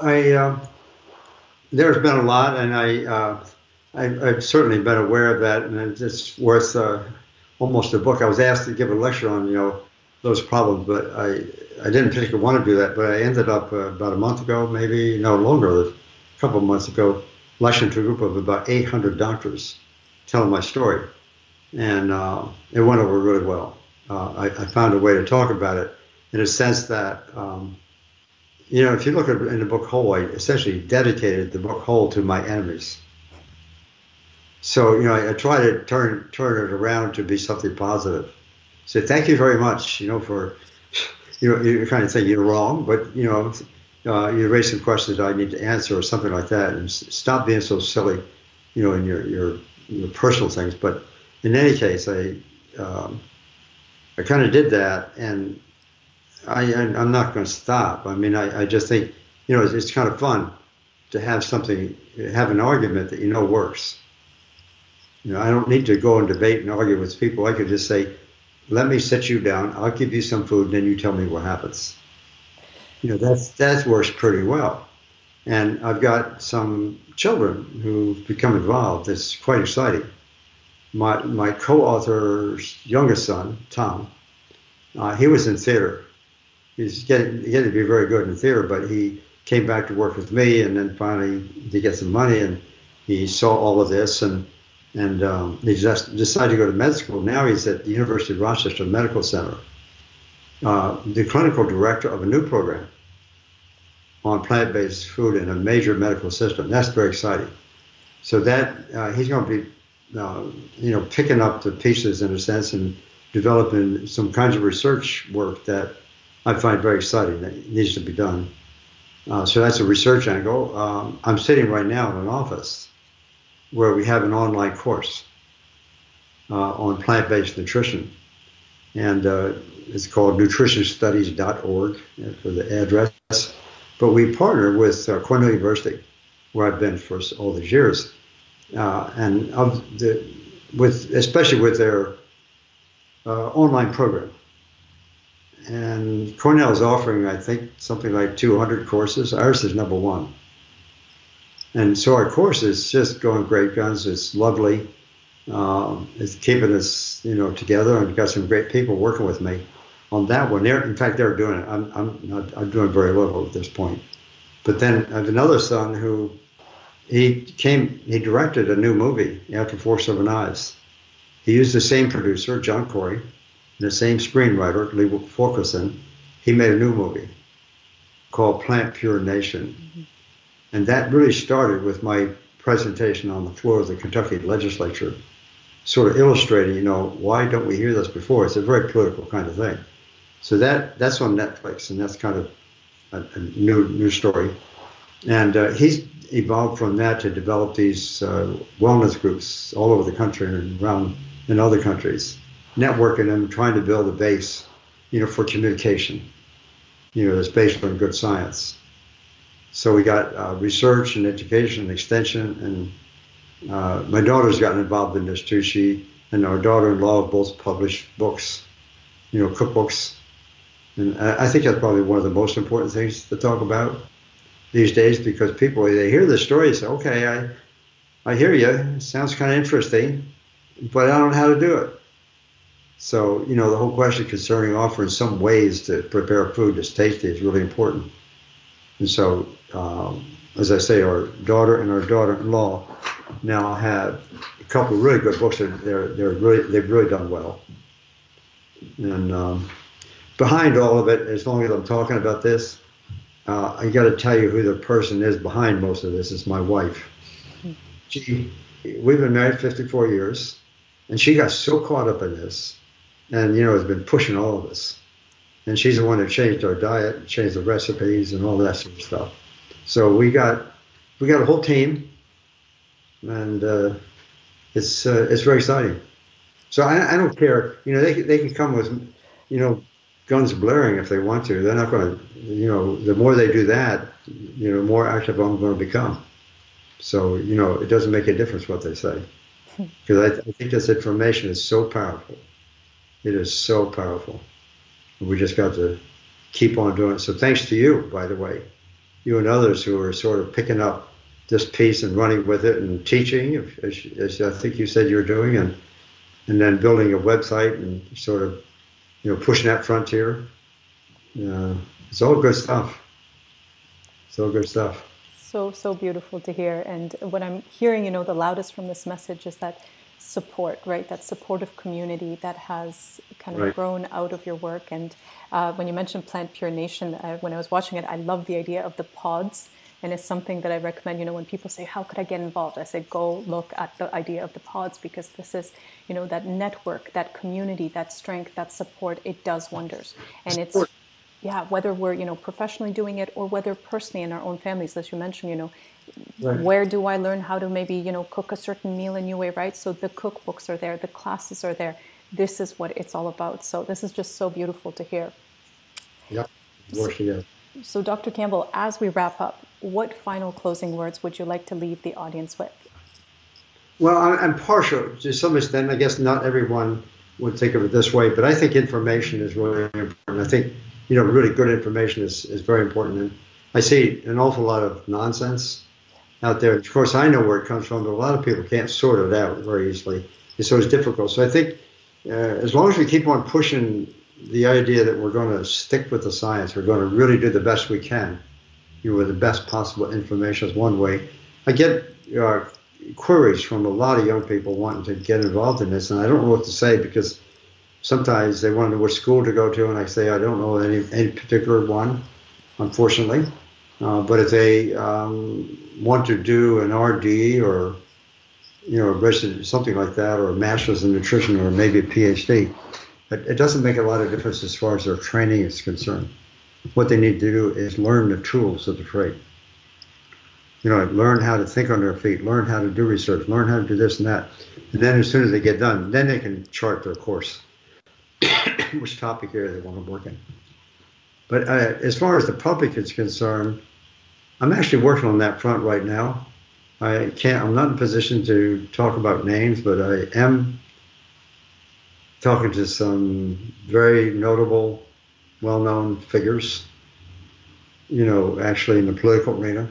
B: there's been a lot, and I've certainly been aware of that, and it's worth almost a book. I was asked to give a lecture on those problems, but I didn't particularly want to do that. But I ended up about a month ago, maybe no longer, a couple of months ago, lecturing to a group of about 800 doctors, telling my story, and it went over really well. I found a way to talk about it in a sense that, if you look in the book whole, I essentially dedicated the book whole to my enemies. So, I try to turn it around to be something positive. So thank you very much, for, you're kind of saying you're wrong, but, you raise some questions that I need to answer or something like that, and stop being so silly, in your personal things. But in any case, I kind of did that, and I'm not going to stop. I mean, I just think, it's kind of fun to have an argument that works. I don't need to go and debate and argue with people. I could just say, let me sit you down, I'll give you some food, and then you tell me what happens. That works pretty well. And I've got some children who've become involved. It's quite exciting. My co-author's youngest son, Tom, he was in theater. He's getting to be very good in theater, but he came back to work with me, and then finally to get some money, and he saw all of this, and he just decided to go to med school. Now he's at the University of Rochester Medical Center, the clinical director of a new program on plant-based food in a major medical system. That's very exciting. So that he's going to be, picking up the pieces in a sense and developing some kinds of research work that I find very exciting that needs to be done. So that's a research angle. I'm sitting right now in an office where we have an online course on plant-based nutrition. And it's called nutritionstudies.org for the address. But we partner with Cornell University, where I've been for all these years, and especially with their online program. And Cornell is offering, I think, something like 200 courses. Ours is number one. And so our course is just going great guns. It's lovely. It's keeping us, together, and got some great people working with me on that one. In fact, they're doing it. I'm doing very little at this point. But then I have another son who he directed a new movie, After 4-7 Eyes. He used the same producer, John Corey, and the same screenwriter, Lee Fulkerson. He made a new movie called Plant Pure Nation. Mm-hmm. And that really started with my presentation on the floor of the Kentucky legislature, sort of illustrating, why don't we hear this before? It's a very political kind of thing. So that's on Netflix, and that's kind of a new story. And he's evolved from that to develop these wellness groups all over the country and around in other countries, networking them, trying to build a base, for communication, that's based on good science. So we got research and education and extension, and my daughter's gotten involved in this too. She and our daughter-in-law both published books, cookbooks. And I think that's probably one of the most important things to talk about these days, because people, they hear the story and say, okay, I hear you. It sounds kind of interesting, but I don't know how to do it. So, the whole question concerning offering some ways to prepare food that's tasty is really important. And so, as I say, our daughter and our daughter-in-law now have a couple of really good books. They've really done well. And behind all of it, as long as I'm talking about this, I got to tell you who the person is behind most of this. Is my wife. We've been married 54 years, and she got so caught up in this, and has been pushing all of us. And she's the one that changed our diet, changed the recipes, and all that sort of stuff. So we got a whole team, and it's very exciting. So I don't care. They can come with guns blaring if they want to. They're not going to. The more they do that, the more active I'm going to become. So it doesn't make a difference what they say, because I think this information is so powerful. It is so powerful. We just got to keep on doing it. So thanks to you, by the way, you and others who are sort of picking up this piece and running with it and teaching, as I think you said you're doing, and then building a website and sort of, pushing that frontier. It's all good stuff. It's all good stuff.
A: So beautiful to hear. And what I'm hearing, the loudest from this message is that support, right? That supportive community that has kind of grown out of your work. And when you mentioned Plant Pure Nation, when I was watching it, I love the idea of the pods And it's something that I recommend, when people say, how could I get involved? I say, go look at the idea of the pods, because this is, that network, that community, that strength, that support, it does wonders. And it's, whether we're, professionally doing it or whether personally in our own families, as you mentioned, right. Where do I learn how to maybe, cook a certain meal a new way, right? So the cookbooks are there, the classes are there. This is what it's all about. So this is just so beautiful to hear.
B: Yeah,
A: So Dr. Campbell, as we wrap up, what final closing words would you like to leave the audience with?
B: Well, I'm partial to some extent. I guess not everyone would think of it this way, but I think information is really important. I think, really good information is very important. And I see an awful lot of nonsense out there. Of course, I know where it comes from, but a lot of people can't sort it out very easily. And so it's difficult. So I think as long as we keep on pushing the idea that we're going to stick with the science, we're going to really do the best we can, with the best possible information is one way. I get queries from a lot of young people wanting to get involved in this, and I don't know what to say, because sometimes they want to know which school to go to, and I say I don't know any particular one, unfortunately. But if they want to do an RD or something like that, or a master's in nutrition, or maybe a PhD, it doesn't make a lot of difference as far as their training is concerned. What they need to do is learn the tools of the trade. Learn how to think on their feet, learn how to do research, learn how to do this and that. And then as soon as they get done, then they can chart their course, which topic area they want to work in. But as far as the public is concerned, I'm actually working on that front right now. I'm not in a position to talk about names, but I am talking to some very notable, well-known figures, actually in the political arena.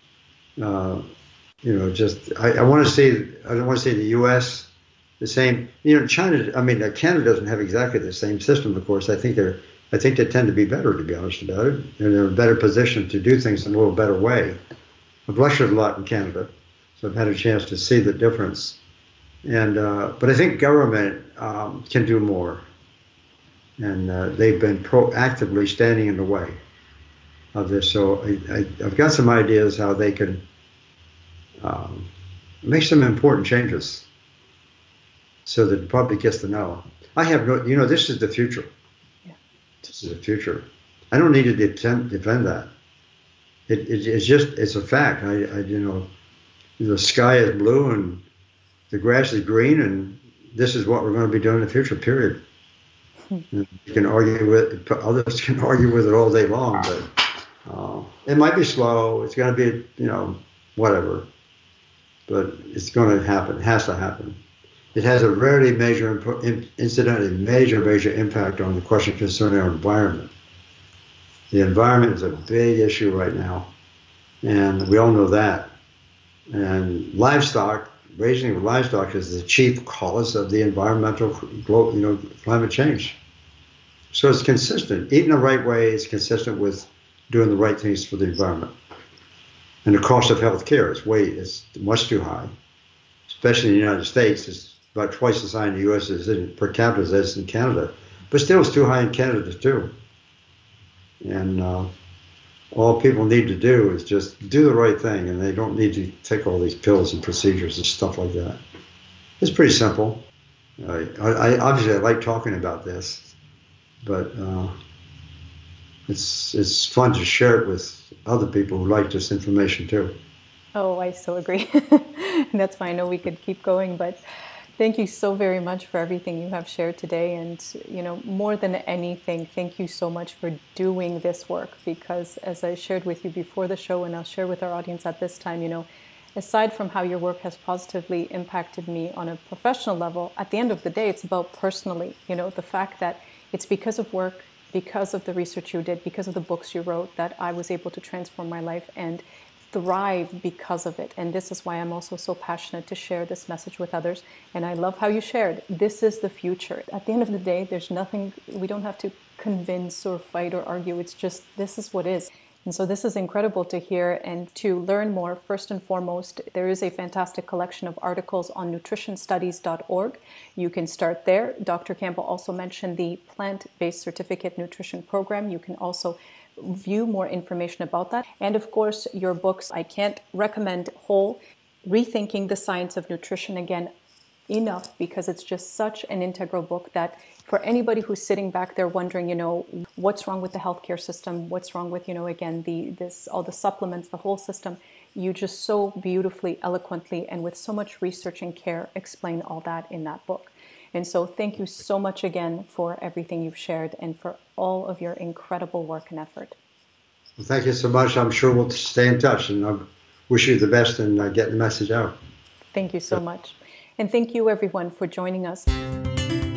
B: I want to see the U.S. the same. China. Canada doesn't have exactly the same system, of course. I think they tend to be better, to be honest about it, and they're in a better position to do things in a little better way. I've lectured a lot in Canada, so I've had a chance to see the difference. And but I think government can do more, and they've been proactively standing in the way of this. So I've got some ideas how they can make some important changes so that the public gets to know. This is the future. Yeah. This is the future. I don't need to defend that. It's a fact. The sky is blue and the grass is green, and this is what we're going to be doing in the future, period. You can argue with others can argue with it all day long, but it might be slow. It's going to be, whatever. But it's going to happen. It has to happen. It has a very major impact on the question concerning our environment. The environment is a big issue right now, and we all know that. And raising of livestock is the chief cause of the environmental, climate change. So it's consistent. Eating the right way is consistent with doing the right things for the environment. And the cost of health care is much too high, especially in the United States. It's about twice as high in the U.S. as per capita as it is in Canada. But still, it's too high in Canada, too. And all people need to do is just do the right thing, and they don't need to take all these pills and procedures and stuff like that. It's pretty simple. I obviously like talking about this, but it's fun to share it with other people who like this information too.
A: Oh, I so agree. That's why I know we could keep going, but thank you so very much for everything you have shared today. And, more than anything, thank you so much for doing this work, because as I shared with you before the show, and I'll share with our audience at this time, aside from how your work has positively impacted me on a professional level, at the end of the day, it's about personally, the fact that it's because of work, because of the research you did, because of the books you wrote, that I was able to transform my life and thrive because of it. And this is why I'm also so passionate to share this message with others. And I love how you shared. This is the future. At the end of the day, there's nothing, we don't have to convince or fight or argue. It's just, this is what is. And so this is incredible to hear. And to learn more, first and foremost, there is a fantastic collection of articles on nutritionstudies.org. You can start there. Dr. Campbell also mentioned the plant-based certificate nutrition program. You can also view more information about that. And of course, your books, I can't recommend whole, Rethinking the Science of Nutrition again enough, because it's just such an integral book that for anybody who's sitting back there wondering, what's wrong with the healthcare system, what's wrong with, again, all the supplements, the whole system, you just so beautifully, eloquently, and with so much research and care explain all that in that book. And so thank you so much again for everything you've shared and for all of your incredible work and effort.
B: Well, thank you so much. I'm sure we'll stay in touch, and I wish you the best in getting the message out.
A: Thank you so much. And thank you, everyone, for joining us.